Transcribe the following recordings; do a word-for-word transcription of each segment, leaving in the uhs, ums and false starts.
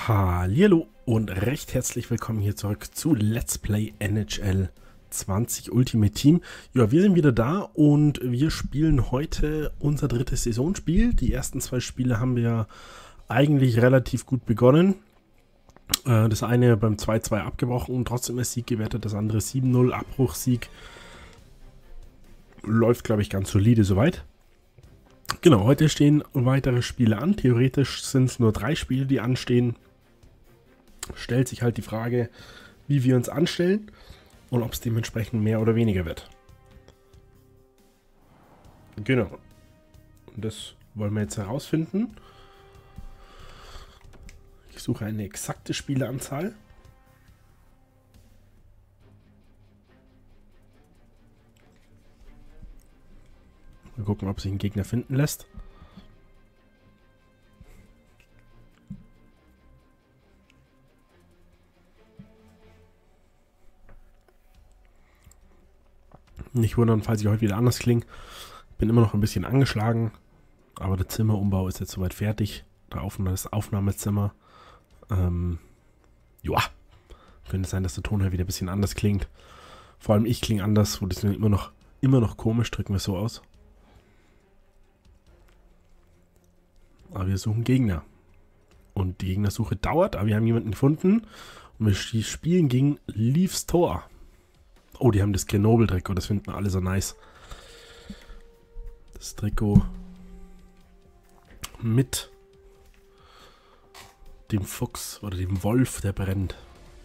Hallihallo und recht herzlich willkommen hier zurück zu Let's Play N H L zwanzig Ultimate Team. Ja, wir sind wieder da und wir spielen heute unser drittes Saisonspiel. Die ersten zwei Spiele haben wir eigentlich relativ gut begonnen. Äh, das eine beim zwei zwei abgebrochen und trotzdem als Sieg gewertet, das andere sieben null Abbruchsieg. Läuft, glaube ich, ganz solide soweit. Genau, heute stehen weitere Spiele an. Theoretisch sind es nur drei Spiele, die anstehen. Stellt sich halt die Frage, wie wir uns anstellen und ob es dementsprechend mehr oder weniger wird. Genau. Und das wollen wir jetzt herausfinden. Ich suche eine exakte Spieleranzahl. Mal gucken, ob sich ein Gegner finden lässt. Nicht wundern, falls ich heute wieder anders klinge. Bin immer noch ein bisschen angeschlagen, aber der Zimmerumbau ist jetzt soweit fertig. Das Aufnahmezimmer. Ähm, ja, könnte sein, dass der Ton halt wieder ein bisschen anders klingt. Vor allem ich klinge anders, wo das immer noch, immer noch komisch, drücken wir es so aus. Aber wir suchen Gegner. Und die Gegnersuche dauert, aber wir haben jemanden gefunden. Und wir spielen gegen Leafs Tor. Oh, die haben das Grenoble-Trikot, das finden wir alle so nice. Das Trikot mit dem Fuchs oder dem Wolf, der brennt.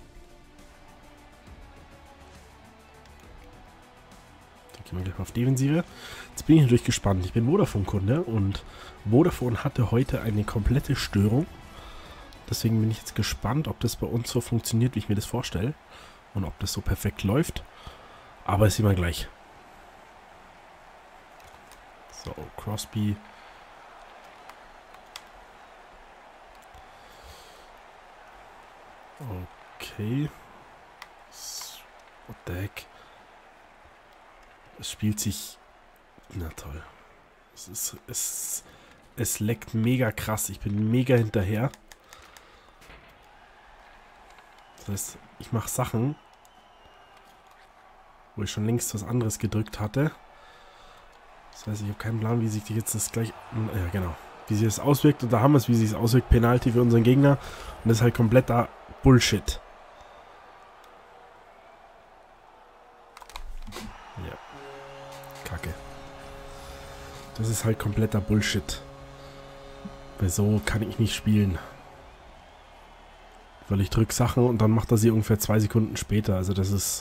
Dann gehen wir gleich mal auf Defensive. Jetzt bin ich natürlich gespannt. Ich bin Vodafone-Kunde und Vodafone hatte heute eine komplette Störung. Deswegen bin ich jetzt gespannt, ob das bei uns so funktioniert, wie ich mir das vorstelle. Und ob das so perfekt läuft. Aber das sehen wir gleich. So, Crosby. Okay. What the heck? Es spielt sich... Na toll. Es ist... Es, es leckt mega krass. Ich bin mega hinterher. Das heißt, ich mache Sachen, wo ich schon längst was anderes gedrückt hatte. Das heißt, ich habe keinen Plan, wie sich jetzt das gleich... Ja, genau. Wie sich das auswirkt. Und da haben wir es, wie sich es auswirkt. Penalty für unseren Gegner. Und das ist halt kompletter Bullshit. Ja. Kacke. Das ist halt kompletter Bullshit. Weil so kann ich nicht spielen. Weil ich drücke Sachen und dann macht er sie ungefähr zwei Sekunden später. Also das ist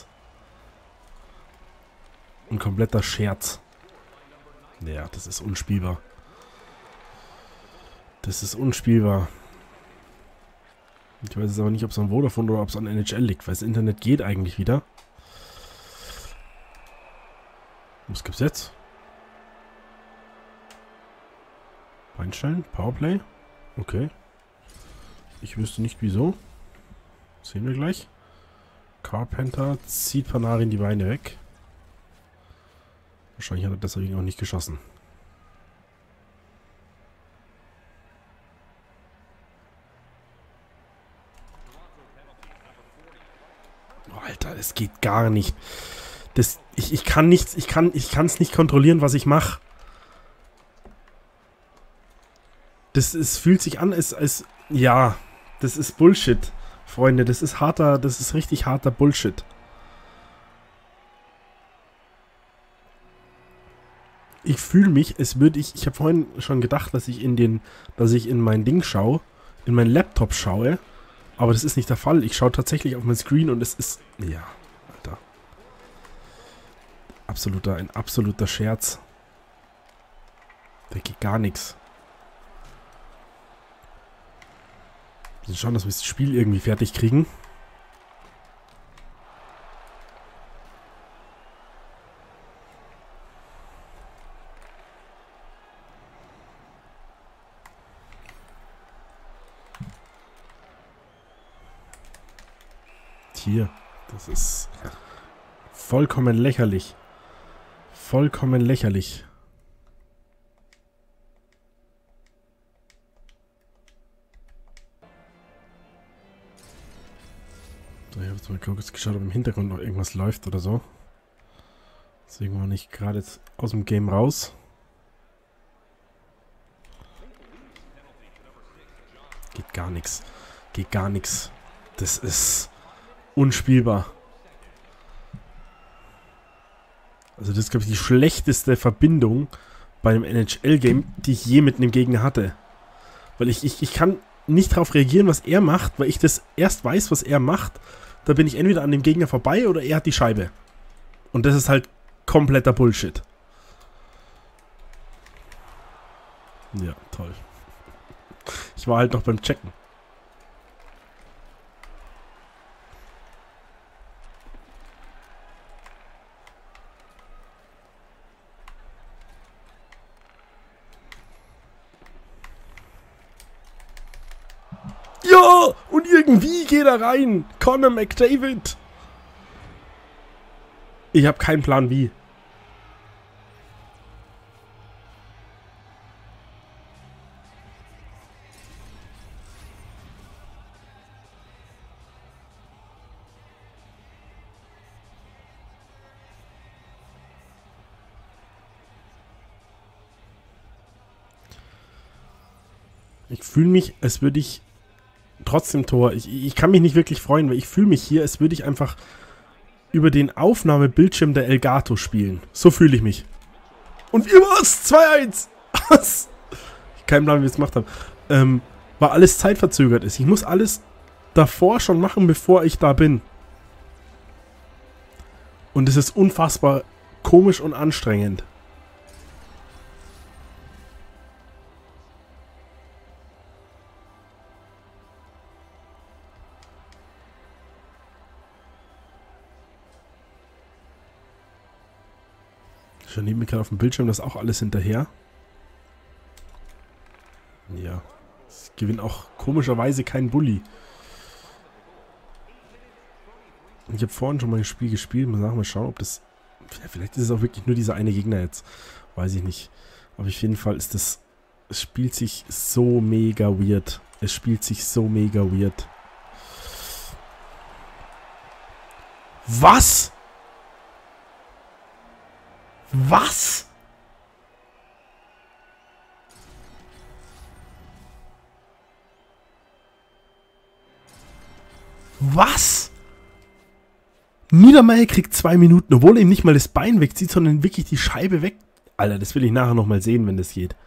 ein kompletter Scherz. Ja, das ist unspielbar. Das ist unspielbar. Ich weiß jetzt aber nicht, ob es an Vodafone oder ob es an N H L liegt, weil das Internet geht eigentlich wieder. Was gibt's jetzt? Einstellen? Powerplay? Okay. Ich wüsste nicht wieso. Sehen wir gleich. Carpenter zieht Panarin die Beine weg. Wahrscheinlich hat er deswegen auch nicht geschossen. Oh, Alter, das geht gar nicht. Das, ich, ich kann nichts, ich kann, ich kann es nicht kontrollieren, was ich mache. Das ist, fühlt sich an, als, als, ja, das ist Bullshit, Freunde. Das ist harter, das ist richtig harter Bullshit. Ich fühle mich, es würde ich, ich habe vorhin schon gedacht, dass ich in den, dass ich in mein Ding schaue, in meinen Laptop schaue, aber das ist nicht der Fall. Ich schaue tatsächlich auf mein Screen und es ist, ja, Alter. Absoluter, ein absoluter Scherz. Da geht gar nichts. Wir müssen schauen, dass wir das Spiel irgendwie fertig kriegen. Hier, das ist vollkommen lächerlich. Vollkommen lächerlich. So, ich habe jetzt mal kurz geschaut, ob im Hintergrund noch irgendwas läuft oder so. Deswegen war ich gerade jetzt aus dem Game raus. Geht gar nichts. Geht gar nichts. Das ist unspielbar. Also das ist, glaube ich, die schlechteste Verbindung bei einem N H L-Game, die ich je mit einem Gegner hatte. Weil ich, ich, ich kann nicht darauf reagieren, was er macht, weil ich das erst weiß, was er macht. Da bin ich entweder an dem Gegner vorbei oder er hat die Scheibe. Und das ist halt kompletter Bullshit. Ja, toll. Ich war halt noch beim Checken. Ja, und irgendwie geht er rein. Connor McDavid. Ich habe keinen Plan wie. Ich fühle mich, als würde ich trotzdem Tor. Ich, ich kann mich nicht wirklich freuen, weil ich fühle mich hier, als würde ich einfach über den Aufnahmebildschirm der Elgato spielen. So fühle ich mich. Und wie war's? zwei eins! Was? Kein Plan, wie ich es gemacht habe. Ähm, weil alles zeitverzögert ist. Ich muss alles davor schon machen, bevor ich da bin. Und es ist unfassbar komisch und anstrengend. Schon neben mir gerade auf dem Bildschirm, das ist auch alles hinterher. Ja. Ich gewinne auch komischerweise keinen Bulli. Ich habe vorhin schon mal ein Spiel gespielt. Mal schauen, ob das... Vielleicht ist es auch wirklich nur dieser eine Gegner jetzt. Weiß ich nicht. Aber auf jeden Fall ist das... Es spielt sich so mega weird. Es spielt sich so mega weird. Was? Was? Was? Niedermeyer kriegt zwei Minuten, obwohl er ihm nicht mal das Bein wegzieht, sondern wirklich die Scheibe weg. Alter, das will ich nachher nochmal sehen, wenn das geht.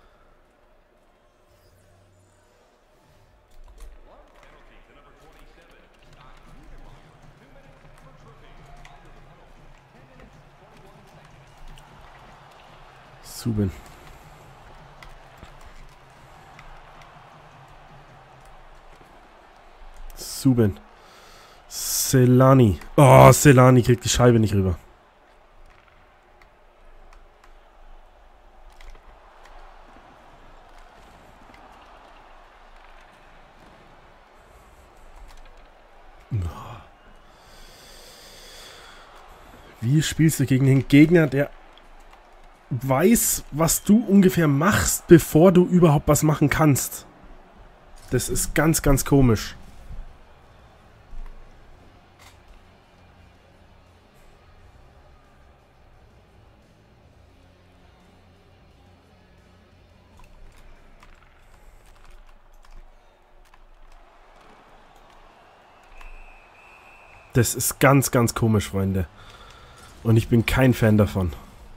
Subban. Subban. Selani. Oh, Selani kriegt die Scheibe nicht rüber. Wie spielst du gegen den Gegner, der weiß, was du ungefähr machst, bevor du überhaupt was machen kannst? Das ist ganz, ganz komisch. Das ist ganz, ganz komisch, Freunde. Und ich bin kein Fan davon.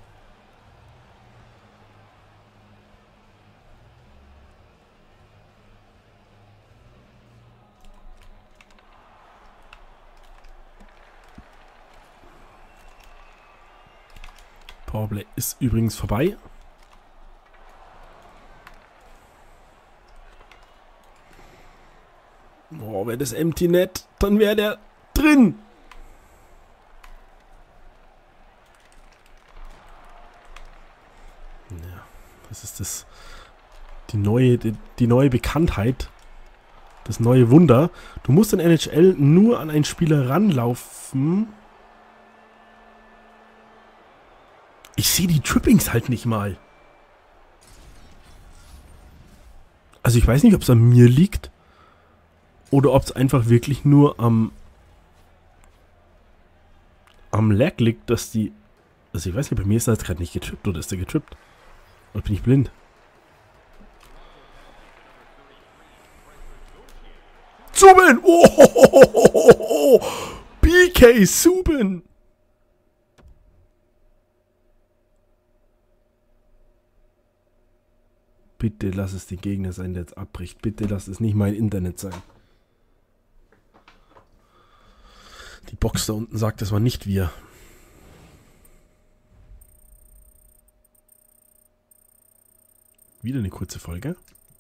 Powerplay ist übrigens vorbei. Oh, wäre das Empty Net, dann wäre der drin. Ja, das ist das die neue die, die neue Bekanntheit, das neue Wunder. Du musst in N H L nur an einen Spieler ranlaufen. Ich sehe die Trippings halt nicht mal. Also ich weiß nicht, ob es an mir liegt oder ob es einfach wirklich nur am am Lag liegt, dass die... Also ich weiß nicht, bei mir ist das gerade nicht getrippt, oder ist der getrippt? Oder bin ich blind? Subban! Oh, oh, oh, oh, oh, oh. B K Subban! Bitte lass es der Gegner sein, der jetzt abbricht. Bitte lass es nicht mein Internet sein. Die Box da unten sagt, das war nicht wir. Wieder eine kurze Folge.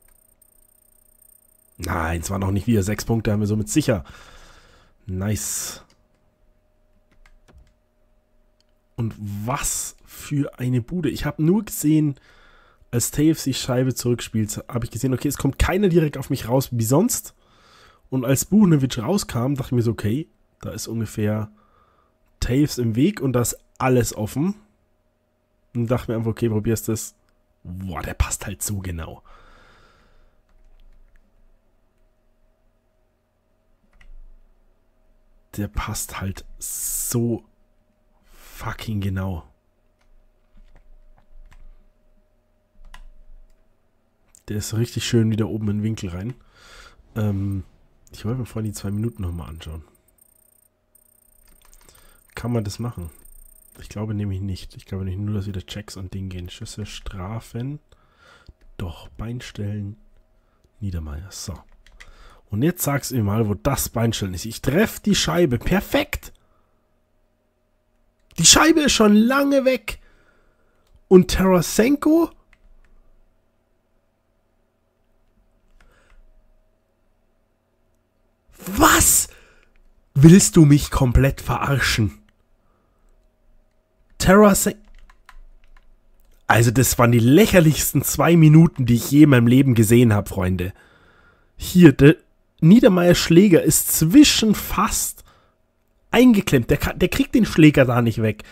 Nein, es war noch nicht wir. Sechs Punkte haben wir somit sicher. Nice. Und was für eine Bude. Ich habe nur gesehen, als Taves die Scheibe zurückspielt, habe ich gesehen, okay, es kommt keiner direkt auf mich raus wie sonst. Und als Buhnovic rauskam, dachte ich mir so, okay, da ist ungefähr Taves im Weg und da ist alles offen. Und dachte mir einfach, okay, probierst das. Boah, der passt halt so genau. Der passt halt so fucking genau. Der ist richtig schön wieder oben in den Winkel rein. Ähm, ich wollte mir vorhin die zwei Minuten nochmal anschauen. Kann man das machen? Ich glaube nämlich nicht. Ich glaube nicht nur, dass wieder Checks und Ding gehen. Schüsse, Strafen. Doch, Beinstellen. Niedermeyer. So. Und jetzt sag's mir mal, wo das Beinstellen ist. Ich treffe die Scheibe. Perfekt. Die Scheibe ist schon lange weg. Und Tarasenko? Was? Willst du mich komplett verarschen? Tarasenko. Also das waren die lächerlichsten zwei Minuten, die ich je in meinem Leben gesehen habe, Freunde. Hier, der Niedermeyers Schläger ist zwischen fast eingeklemmt. Der, kann, der kriegt den Schläger da nicht weg.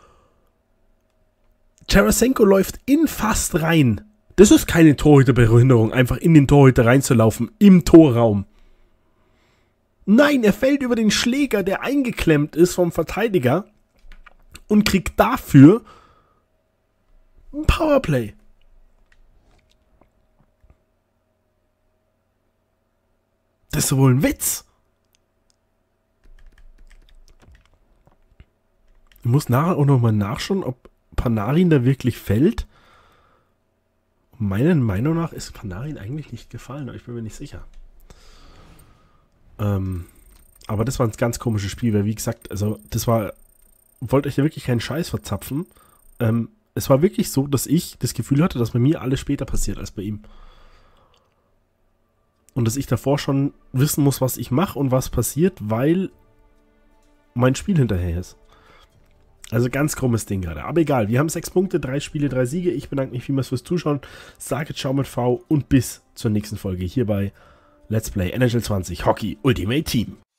Tarasenko läuft in fast rein. Das ist keine Torhüterbehinderung, einfach in den Torhüter reinzulaufen, im Torraum. Nein, er fällt über den Schläger, der eingeklemmt ist vom Verteidiger und kriegt dafür ein Powerplay. Das ist wohl ein Witz. Ich muss nachher auch nochmal nachschauen, ob Panarin da wirklich fällt. Meiner Meinung nach ist Panarin eigentlich nicht gefallen, aber ich bin mir nicht sicher. Ähm, aber das war ein ganz komisches Spiel, weil wie gesagt, also das war, wollte euch ja wirklich keinen Scheiß verzapfen. Ähm, es war wirklich so, dass ich das Gefühl hatte, dass bei mir alles später passiert als bei ihm. Und dass ich davor schon wissen muss, was ich mache und was passiert, weil mein Spiel hinterher ist. Also ganz krummes Ding gerade. Aber egal, wir haben sechs Punkte, drei Spiele, drei Siege. Ich bedanke mich vielmals fürs Zuschauen. Sage ciao mit V und bis zur nächsten Folge hier bei Let's Play N H L zwanzig Hockey Ultimate Team.